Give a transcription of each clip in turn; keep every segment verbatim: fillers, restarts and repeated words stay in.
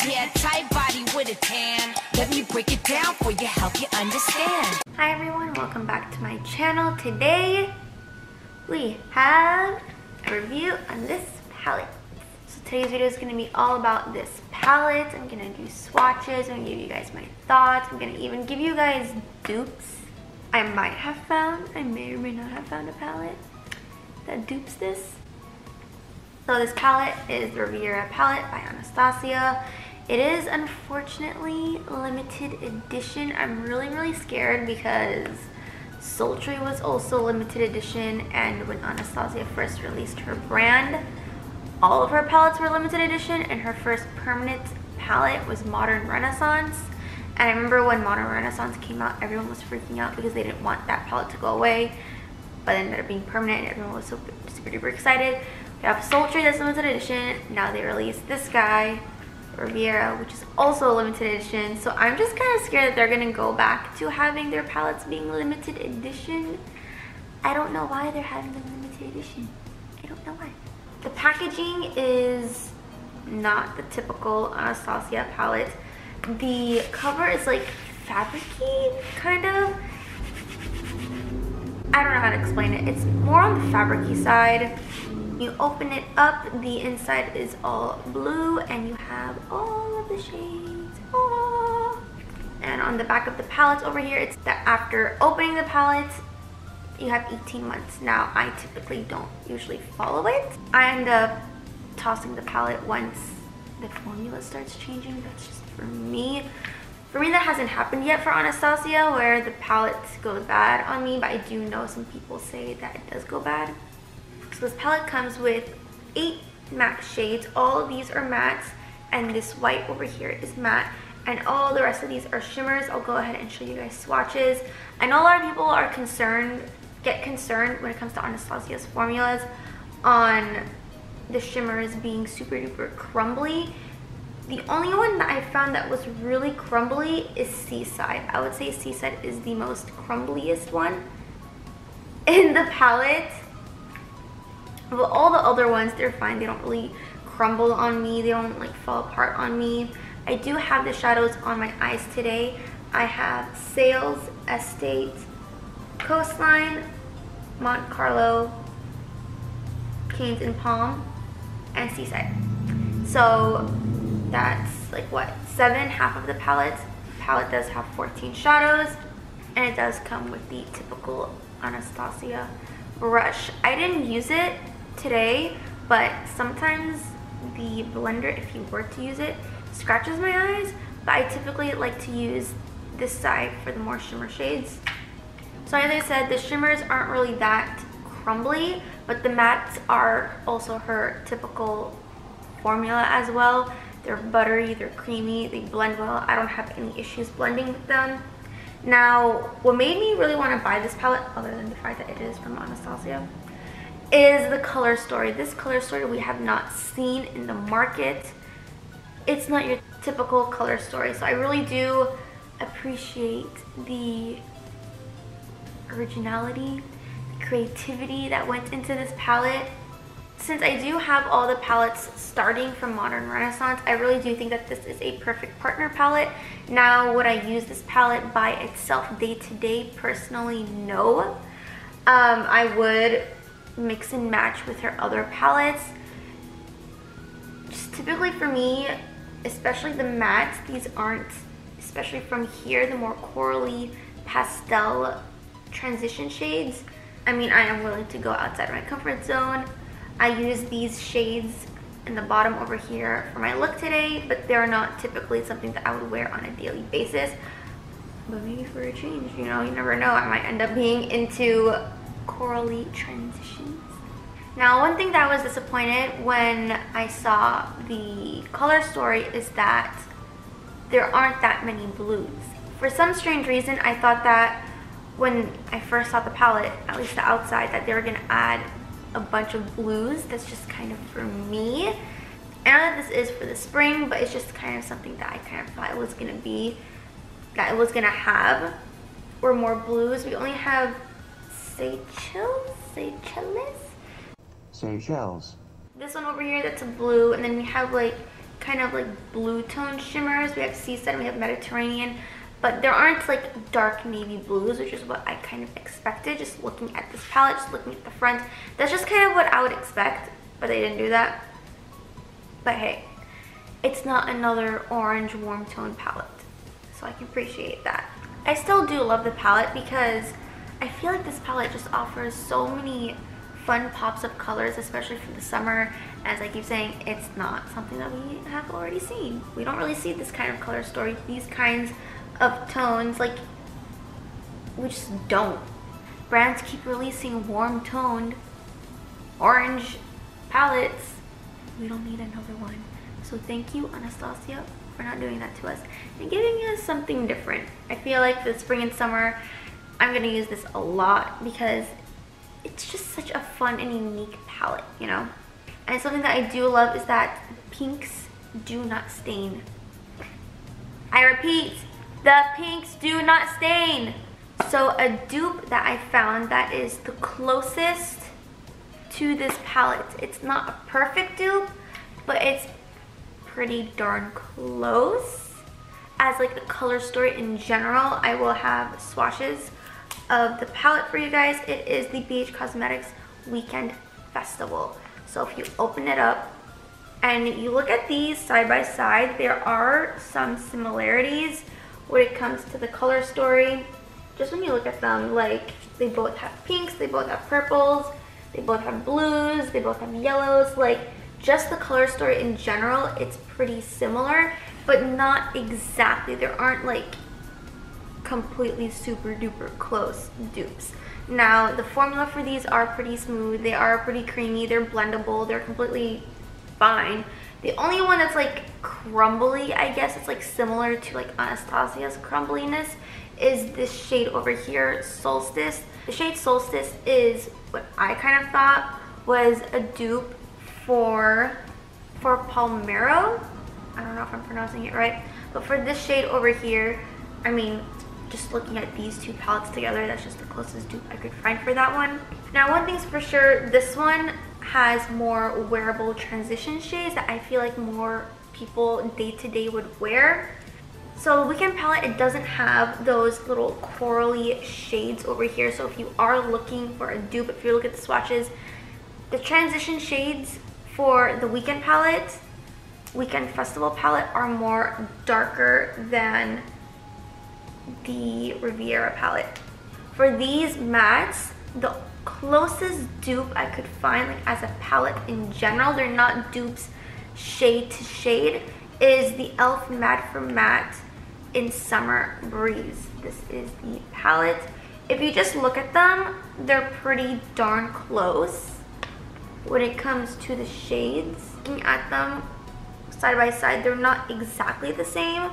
Yeah, tight body with a tan. Let me break it down for you, help you understand. Hi everyone, welcome back to my channel. Today we have a review on this palette. So today's video is going to be all about this palette. I'm going to do swatches. I'm going to give you guys my thoughts. I'm going to even give you guys dupes I might have found. I may or may not have found a palette that dupes this. So this palette is the Riviera palette by Anastasia. It is unfortunately limited edition. I'm really, really scared because Sultry was also limited edition, and when Anastasia first released her brand, all of her palettes were limited edition, and her first permanent palette was Modern Renaissance. And I remember when Modern Renaissance came out, everyone was freaking out because they didn't want that palette to go away, but it ended up being permanent and everyone was so super duper excited. We have Sultry that's limited edition. Now they released this guy, Riviera, which is also a limited edition. So I'm just kind of scared that they're gonna go back to having their palettes being limited edition. I don't know why they're having them limited edition. I don't know why. The packaging is not the typical Anastasia palette. The cover is like fabric-y, kind of. I don't know how to explain it. It's more on the fabric-y side. You open it up, the inside is all blue, and you have all of the shades. Oh. And on the back of the palette over here, it's that after opening the palette, you have eighteen months. Now, I typically don't usually follow it. I end up tossing the palette once the formula starts changing. That's just for me. For me, that hasn't happened yet for Anastasia, where the palette goes bad on me, but I do know some people say that it does go bad. So this palette comes with eight matte shades. All of these are mattes, and this white over here is matte, and all the rest of these are shimmers. I'll go ahead and show you guys swatches. I know a lot of people are concerned, get concerned when it comes to Anastasia's formulas on the shimmers being super duper crumbly. The only one that I found that was really crumbly is Seaside. I would say Seaside is the most crumbliest one in the palette. But all the other ones, they're fine. They don't really crumble on me. They don't like fall apart on me. I do have the shadows on my eyes today. I have Sails, Estate, Coastline, Monte Carlo, Canes and Palm, and Seaside. So that's like what, seven, half of the palette. The palette does have fourteen shadows, and it does come with the typical Anastasia brush. I didn't use it today, but sometimes the blender, if you were to use it, scratches my eyes, but I typically like to use this side for the more shimmer shades. So as I said, the shimmers aren't really that crumbly, but the mattes are also her typical formula as well. They're buttery, they're creamy, they blend well. I don't have any issues blending with them. Now, what made me really want to buy this palette, other than the fact that it is from Anastasia, is the color story. This color story we have not seen in the market. It's not your typical color story, so I really do appreciate the originality, the creativity that went into this palette. Since I do have all the palettes starting from Modern Renaissance, I really do think that this is a perfect partner palette. Now, would I use this palette by itself day to day? Personally, no. Um, I would mix and match with her other palettes. Just typically for me, especially the mattes, these aren't, especially from here, the more corally pastel transition shades. I mean, I am willing to go outside my comfort zone. I use these shades in the bottom over here for my look today, but they're not typically something that I would wear on a daily basis. But maybe for a change, you know, you never know. I might end up being into corally transitions. Now, one thing that I was disappointed when I saw the color story is that there aren't that many blues. For some strange reason, I thought that when I first saw the palette, at least the outside, that they were gonna add a bunch of blues. That's just kind of for me. I know that this is for the spring, but it's just kind of something that I kind of thought it was gonna be, that it was gonna have, or more blues. We only have Seychelles, Seychelles, Seychelles. This one over here, that's a blue, and then we have like kind of like blue tone shimmers. We have Seaside, we have Mediterranean, but there aren't like dark navy blues, which is what I kind of expected just looking at this palette, just looking at the front. That's just kind of what I would expect, but they didn't do that. But hey, it's not another orange warm tone palette, so I can appreciate that. I still do love the palette because I feel like this palette just offers so many fun pops of colors, especially for the summer. As I keep saying, it's not something that we have already seen. We don't really see this kind of color story, these kinds of tones, like, we just don't. Brands keep releasing warm toned orange palettes. We don't need another one. So thank you, Anastasia, for not doing that to us and giving us something different. I feel like for the spring and summer, I'm gonna use this a lot because it's just such a fun and unique palette, you know? And something that I do love is that pinks do not stain. I repeat, the pinks do not stain. So a dupe that I found that is the closest to this palette. It's not a perfect dupe, but it's pretty darn close. As like the color story in general, I will have swatches of the palette for you guys. It is the B H Cosmetics Weekend Festival. So if you open it up and you look at these side by side, there are some similarities when it comes to the color story. Just when you look at them, like they both have pinks, they both have purples, they both have blues, they both have yellows. Like just the color story in general, it's pretty similar, but not exactly. There aren't like completely super duper close dupes. Now the formula for these are pretty smooth, they are pretty creamy, they're blendable, they're completely fine. The only one that's like crumbly, I guess it's like similar to like Anastasia's crumbliness, is this shade over here, Solstice. The shade Solstice is what I kind of thought was a dupe for for Palmero. I don't know if I'm pronouncing it right, but for this shade over here, I mean, just looking at these two palettes together, that's just the closest dupe I could find for that one. Now, one thing's for sure, this one has more wearable transition shades that I feel like more people day to day would wear. So the Weekend palette, it doesn't have those little corally shades over here. So if you are looking for a dupe, if you look at the swatches, the transition shades for the Weekend palette, Weekend Festival palette, are more darker than the Riviera palette. For these mattes, the closest dupe I could find, like as a palette in general, they're not dupes shade to shade, is the e l f Matte for Matte in Summer Breeze. This is the palette. If you just look at them, they're pretty darn close when it comes to the shades. Looking at them side by side, they're not exactly the same,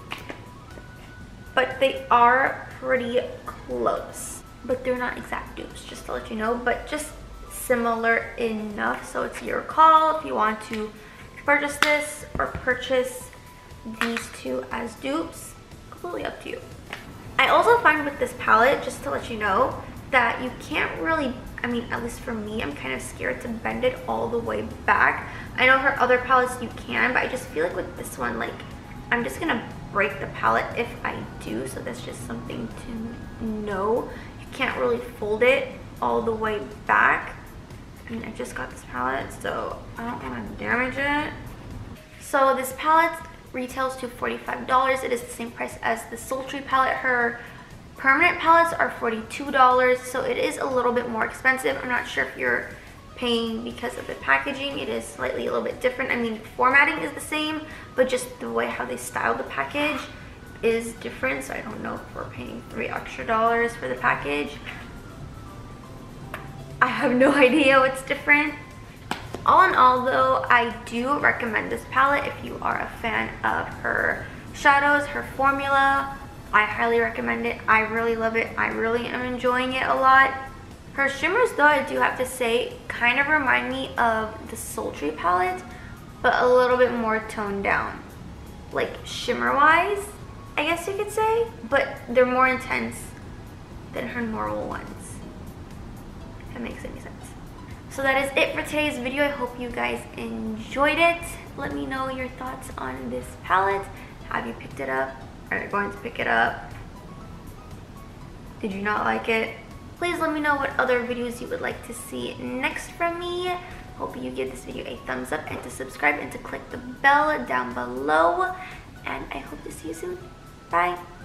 but they are pretty close. But they're not exact dupes, just to let you know, but just similar enough. So it's your call if you want to purchase this or purchase these two as dupes. Completely up to you. I also find with this palette, just to let you know, that you can't really, I mean, at least for me, I'm kind of scared to bend it all the way back. I know her other palettes you can, but I just feel like with this one, like, I'm just gonna break the palette if I do, so that's just something to know. You can't really fold it all the way back. I mean, I just got this palette, so I don't want to damage it. So this palette retails to forty-five dollars. It is the same price as the Sultry palette. Her permanent palettes are forty-two dollars, so it is a little bit more expensive. I'm not sure if you're paying because of the packaging. It is slightly a little bit different. I mean, formatting is the same, but just the way how they style the package is different, so I don't know if we're paying three extra dollars for the package. I have no idea what's different. All in all though, I do recommend this palette if you are a fan of her shadows, her formula. I highly recommend it. I really love it. I really am enjoying it a lot. Her shimmers though, I do have to say, kind of remind me of the Sultry palette, but a little bit more toned down. Like shimmer wise, I guess you could say, but they're more intense than her normal ones, if that makes any sense. So that is it for today's video. I hope you guys enjoyed it. Let me know your thoughts on this palette. Have you picked it up? Are you going to pick it up? Did you not like it? Please let me know what other videos you would like to see next from me. Hope you give this video a thumbs up and to subscribe and to click the bell down below. And I hope to see you soon. Bye.